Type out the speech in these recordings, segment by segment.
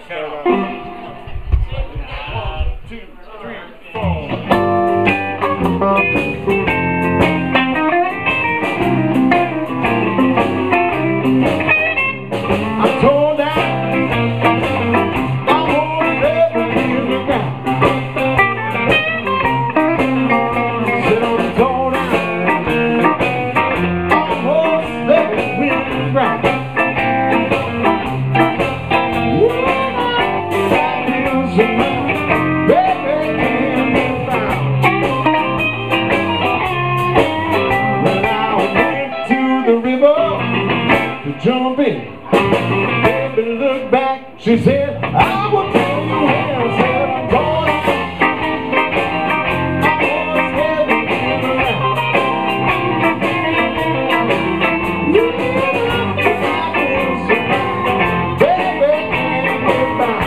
She said, I will tell you where I said I'm going. I was heading around. You baby, can't get by.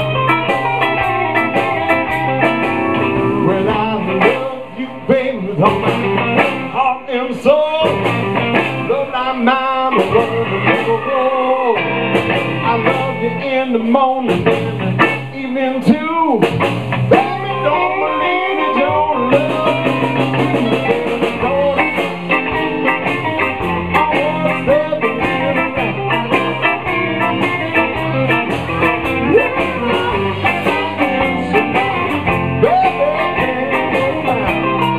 Well, I love you, baby, with all my heart and soul. Love like mine, love the road. I love you in the morning and the evening too. Baby, don't believe it, don't love me. I was there to get around. Baby, can't go back.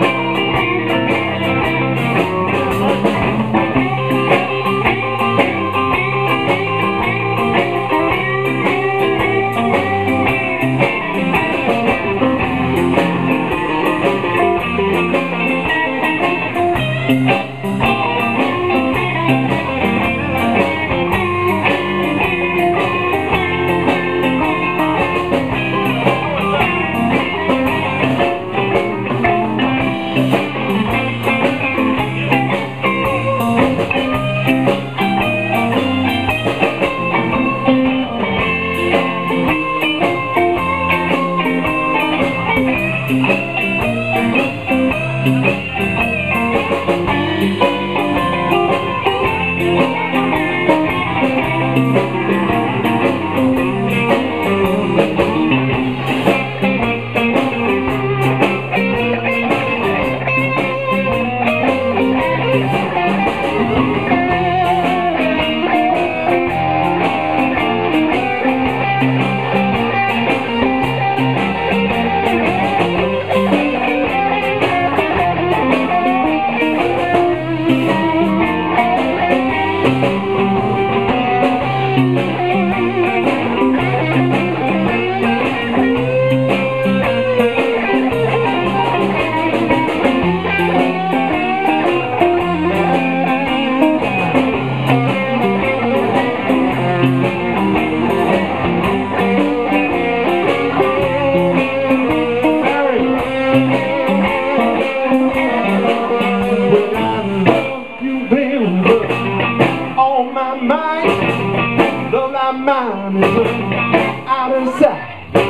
Mine is out of sight.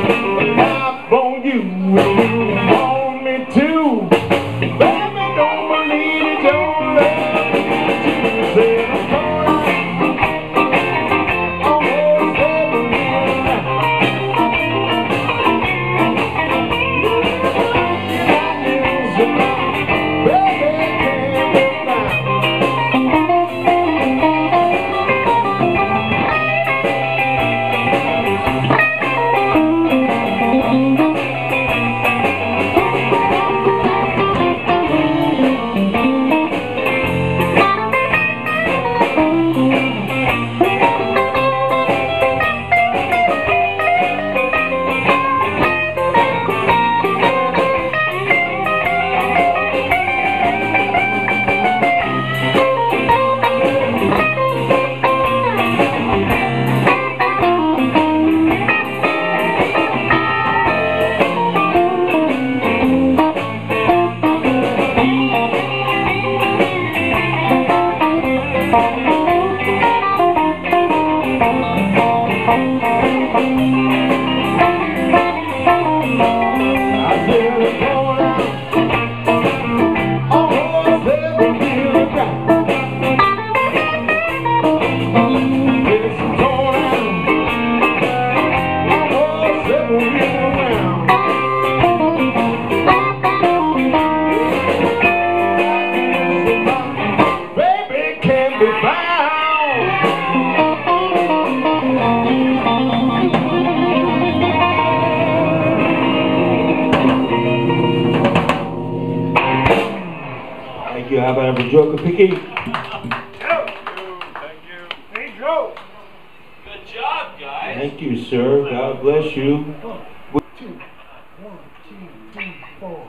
I'm on you and you want me to. Baby, don't believe it, don't love me too. Say I'm going almost everywhere. Baby, can't get by. be found. Thank you. How about a joke of Picky? Hey, Joe. Good job, guys. Thank you, sir. God bless you. 1, 2, 3, 4.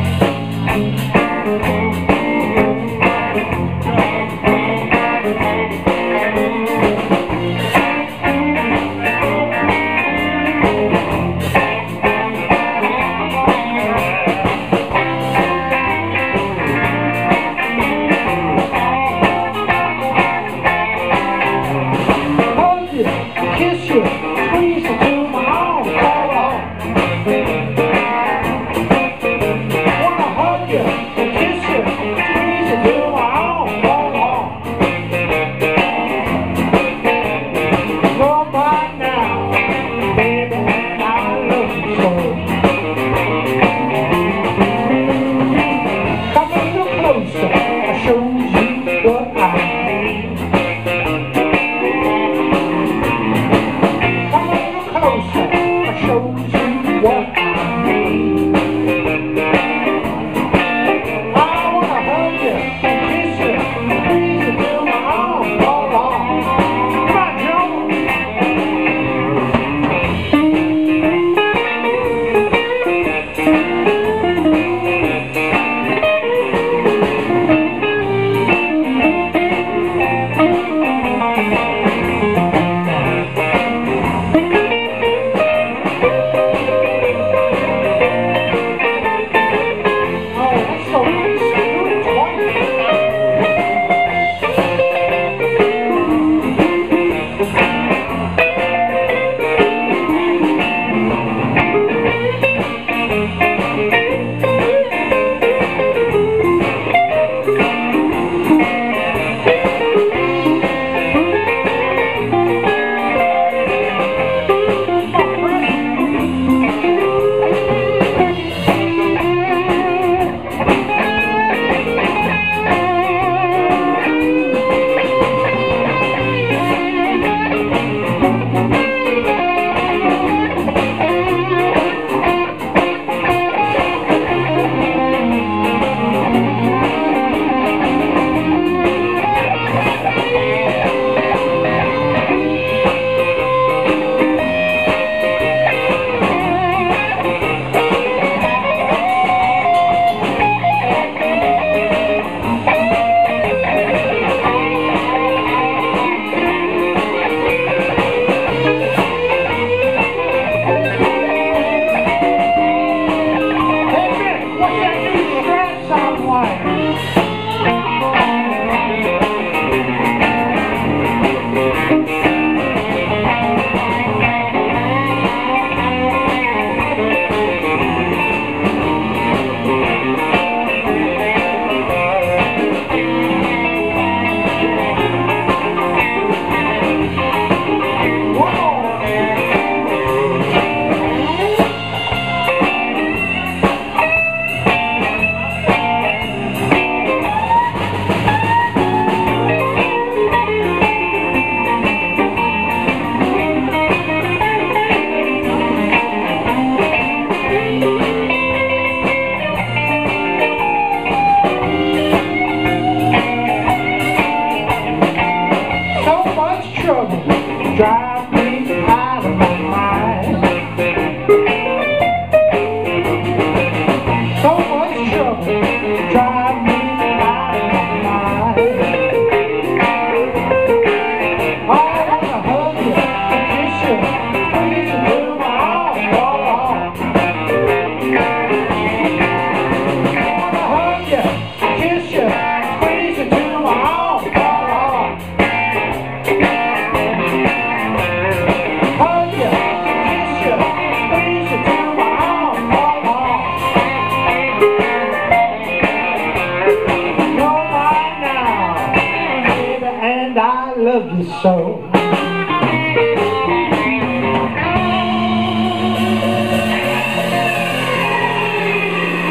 So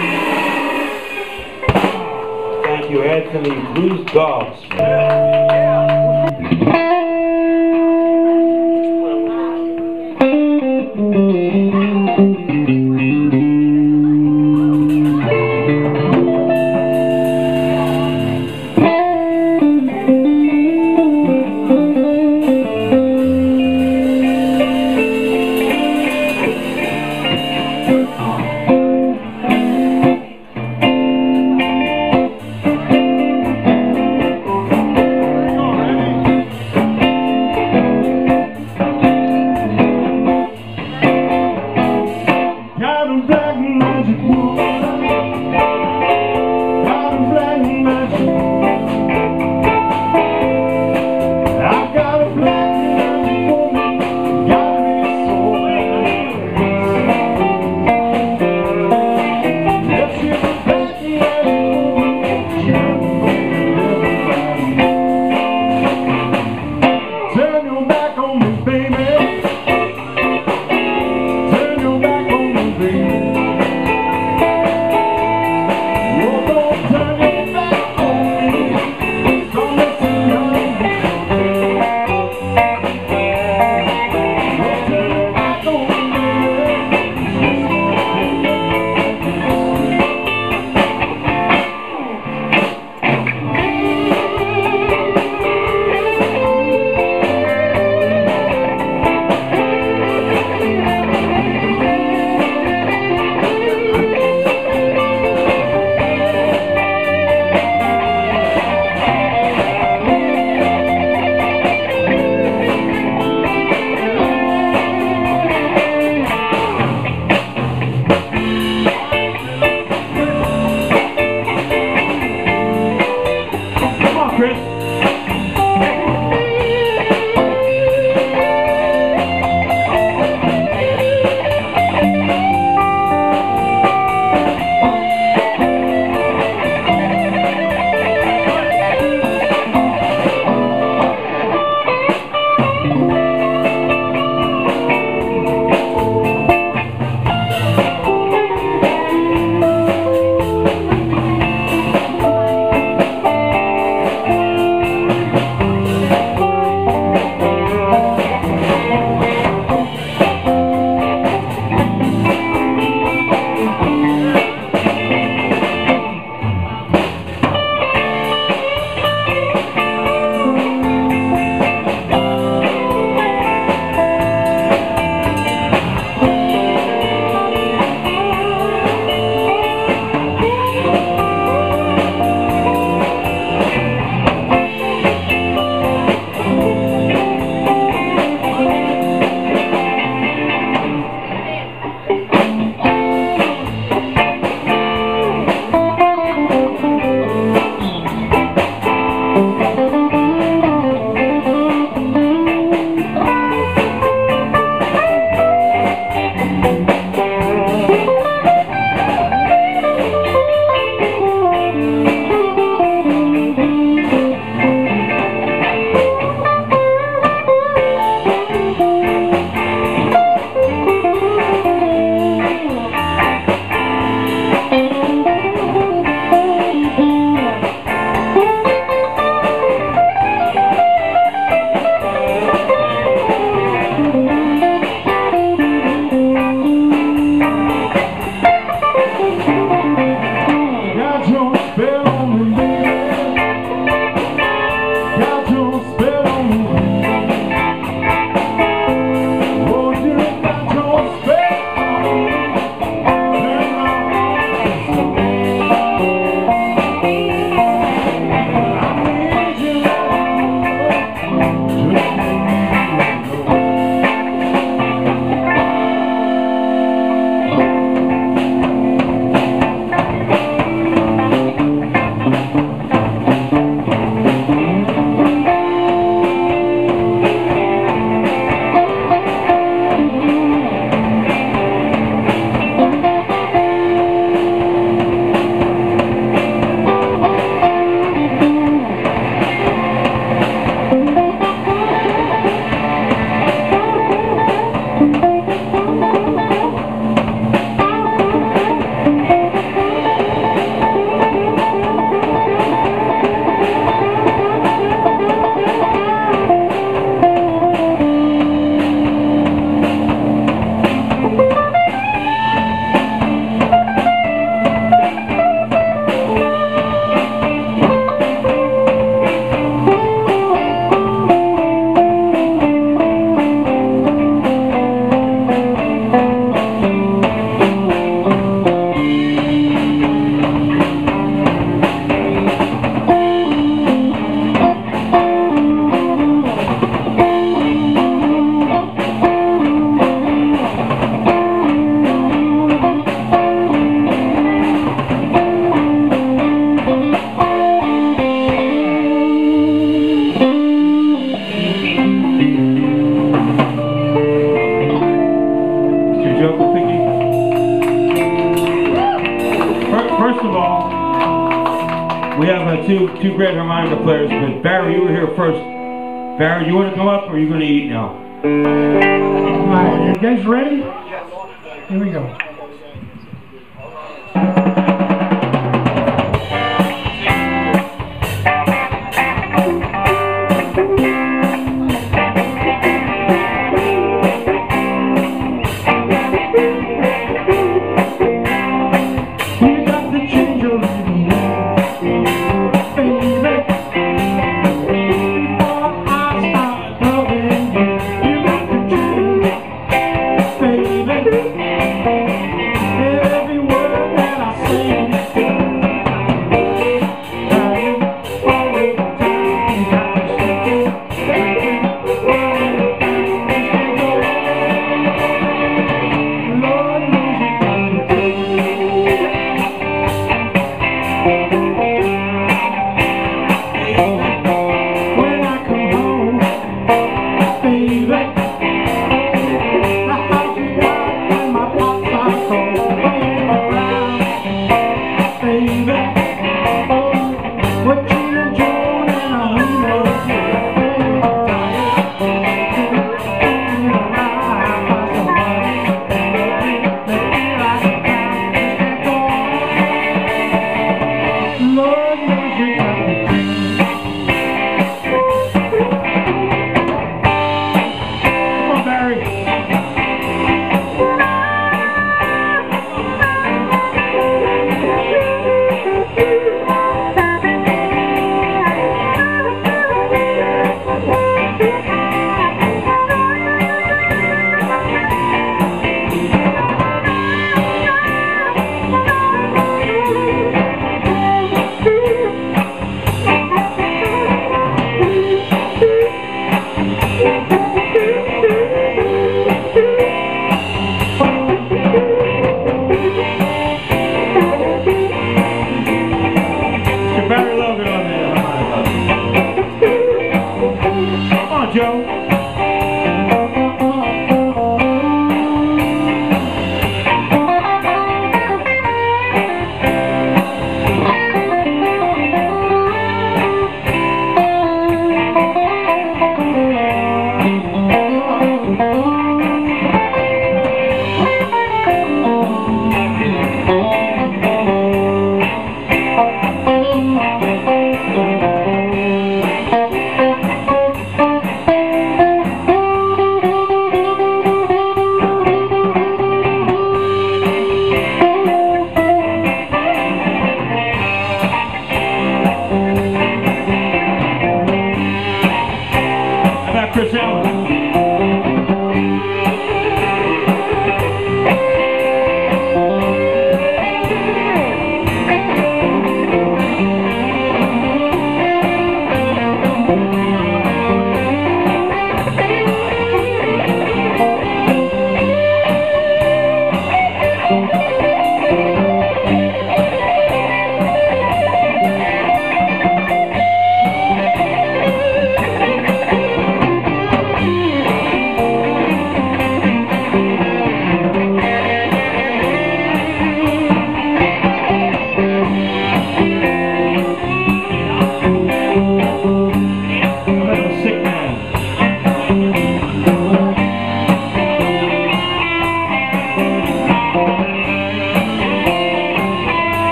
thank you, Anthony Blues Dogs. two great harmonica players, but Barry, you were here first. Barry, you want to come up, or are you going to eat now? Alright, you guys ready? Yes. Here we go.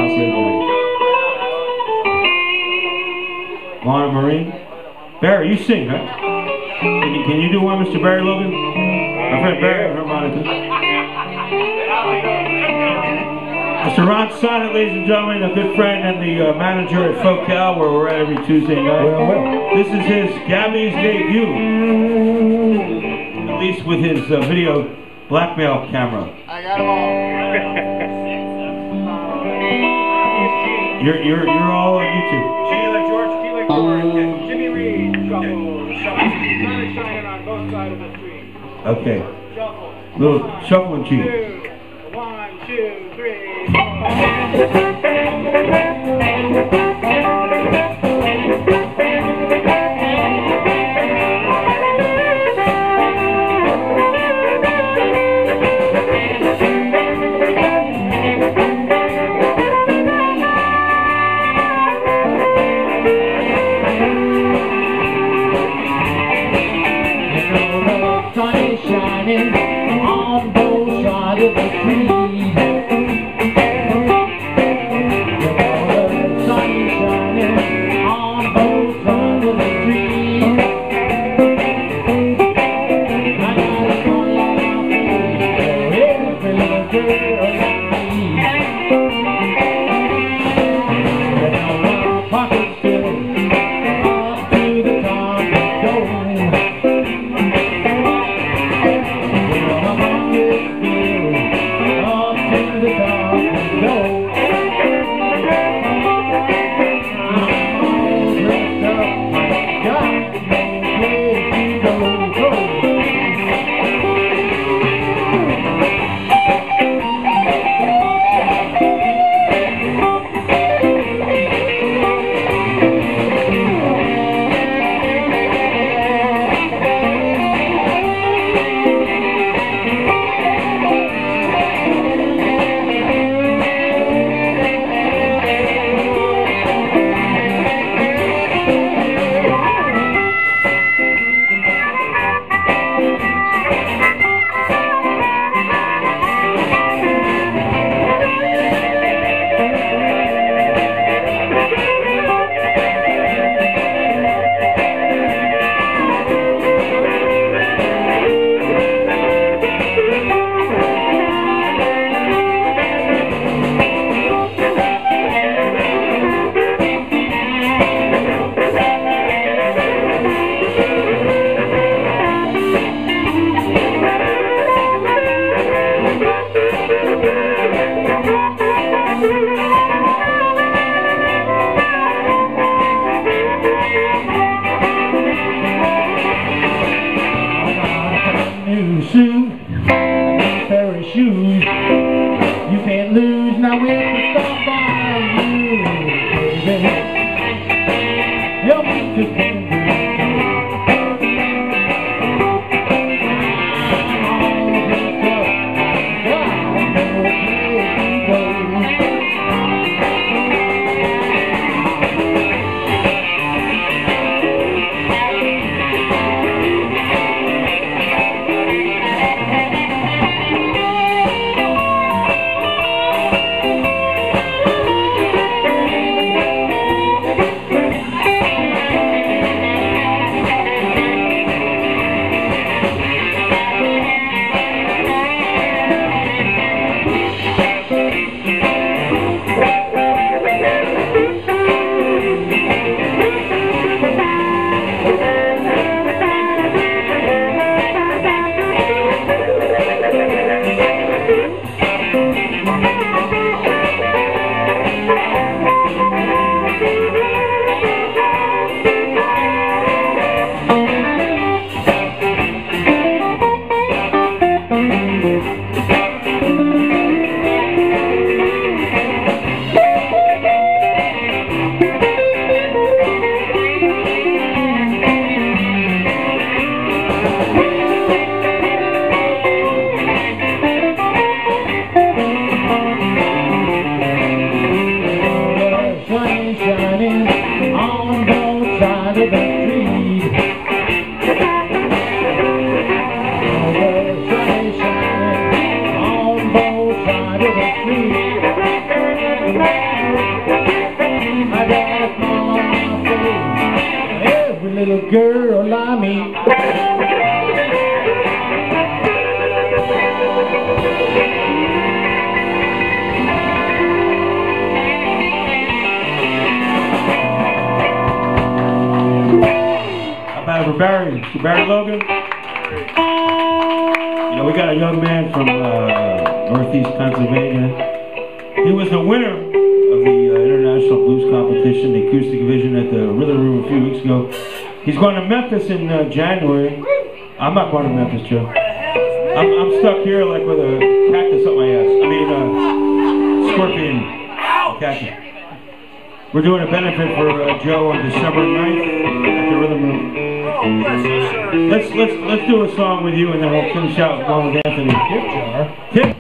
house there tonight. Lana Marine. Barry, you sing, huh? Can you do one, Mr. Barry Logan? My friend Barry Harmonica. Mr. Ron Sonnet, ladies and gentlemen, a good friend and the manager at Focal, where we're at every Tuesday night. This is his Gabby's debut, at least with his video blackmail camera. I got them all. You're all on YouTube. Key like George, Jimmy Reed, shuffle. Sun is shining on both sides of the street. Okay. Shuffle. Little shuffling key. 1, 2, 3, shining on both sides of the street. I got a smile on my face. Every little girl I meet. For Barry Logan. You know, we got a young man from Northeast Pennsylvania. He was the winner of the International Blues Competition, the acoustic division at the Riddler Room a few weeks ago. He's going to Memphis in January. I'm not going to Memphis, Joe. I'm stuck here like with a cactus up my ass. I mean, scorpion cactus. We're doing a benefit for Joe on December 9th at the Rhythm Room. Let's do a song with you and then we'll finish out along with Anthony. Tip jar. Tip.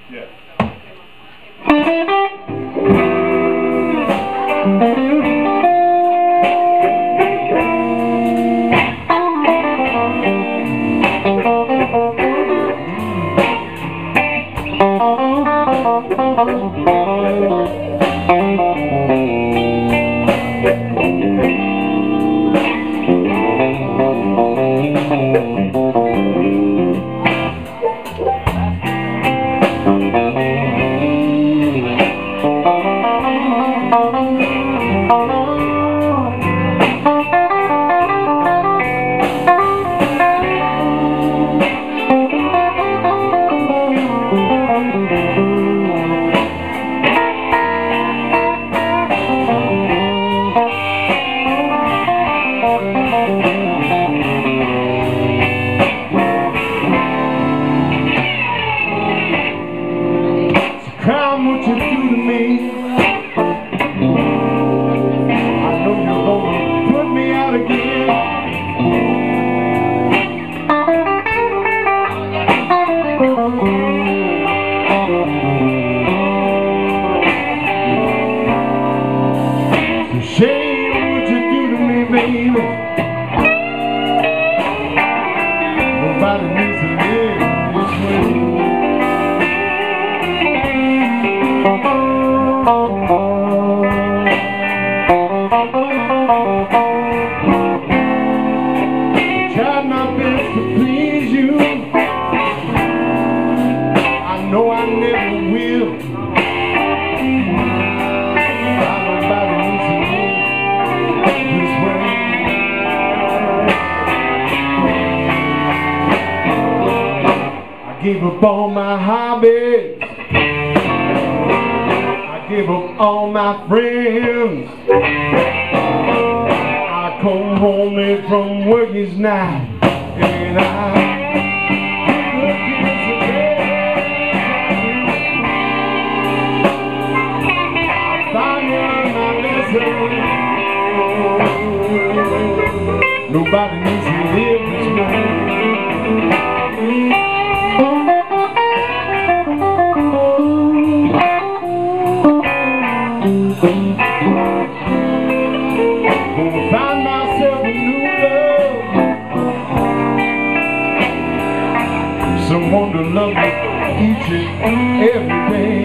Gave up all my hobbies, I gave up all my friends. I come home late from work each night, and I finally my lesson. Nobody needs to live this way. Find myself a new love, someone to love me each and every day.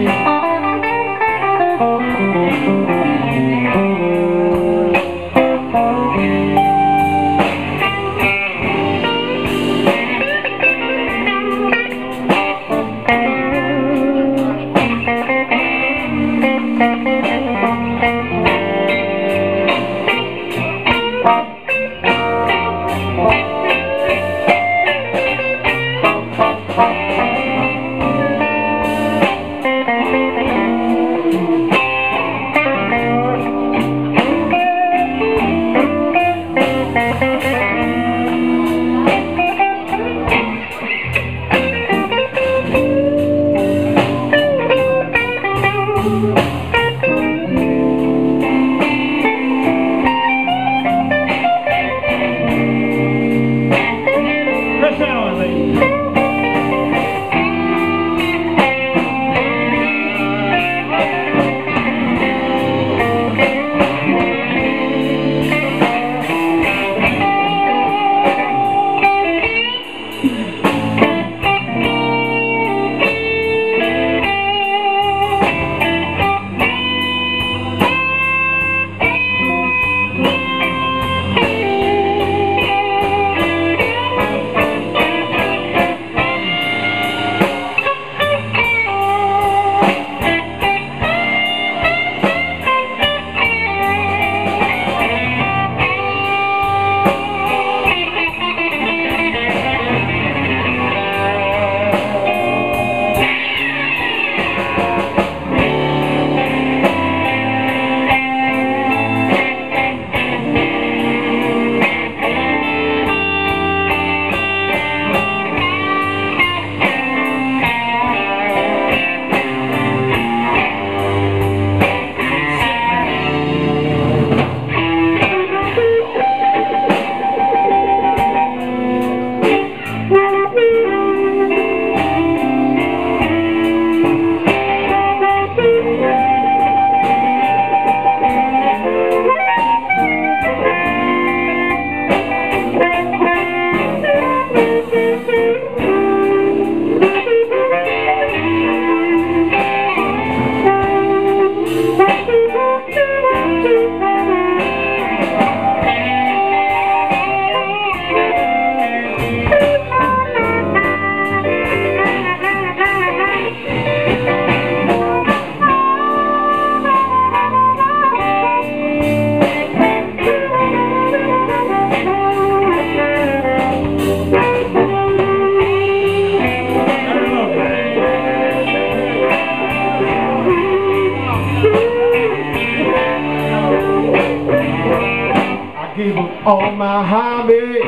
gave up all my hobbies.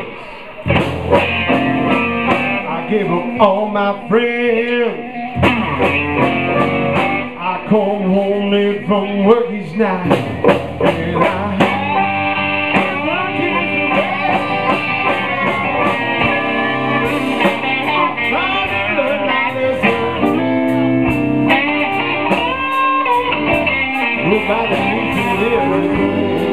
I gave up all my friends. I come home late from work each night, and nobody needs to live with me.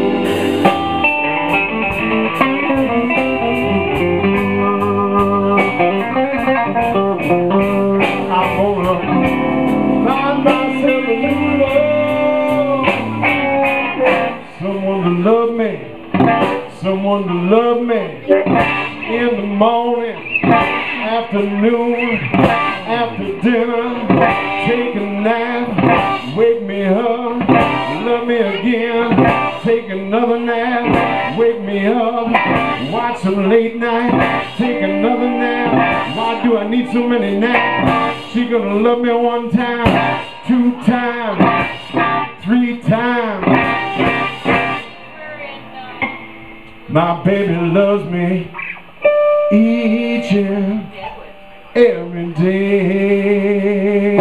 I'm gonna find myself a new love. Someone to love me. Someone to love me. In the morning, afternoon, after dinner, take a nap, wake me up, love me again, take another nap, wake me up, watch some late night, take another nap. Why do I need so many naps? She gonna love me one time, 2 times, 3 times. My baby loves me each and every day.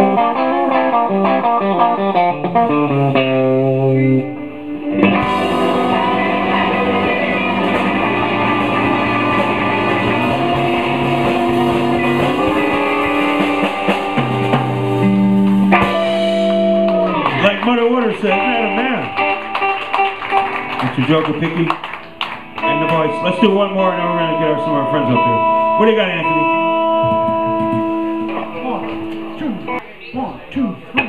Like Mother Water said, man, man. Mr. Joker Picky and the boys. Let's do one more and then we're going to get some of our friends up here. What do you got, Anthony? 1, 2, 3.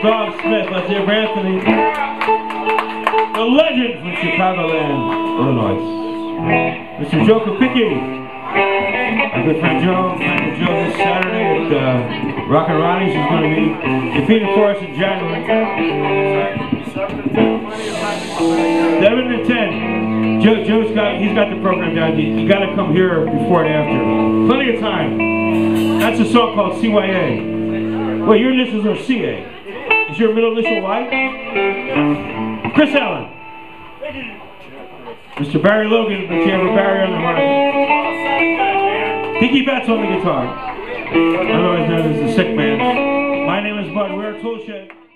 Dog Smith. Let's hear for Anthony. The legend from Chicagoland, Illinois. Mr. Joe Kapicki. Our good friend Joe. Friend Joe this Saturday at Rock and Ronnie's. He's going to be defeated for us in January. 7 to 10. Joe's got the program down. You got to come here before and after. Plenty of time. That's a song called CYA. Well, your initials are CA. Is your middle initial Y? Chris Allen. Mr. Barry Logan, the chamber Barry on the harmonica. Dickie Betts on the guitar. Otherwise known as the Sick Man. My name is Bud. We're Toolshed.